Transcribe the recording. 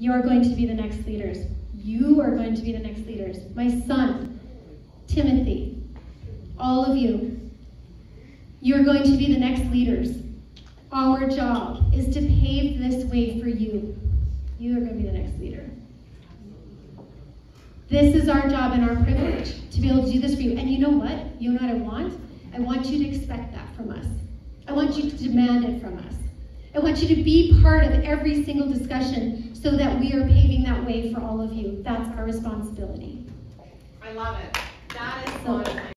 You're going to be the next leaders. You are going to be the next leaders. My son, Timothy, all of you, you're going to be the next leaders. Our job is to pave this way for you. You are going to be the next leader. This is our job and our privilege to be able to do this for you. And you know what? You know what I want? I want you to expect that from us. I want you to demand it from us. I want you to be part of every single discussion so that we are paving that way for all of you. That's our responsibility. I love it. That is so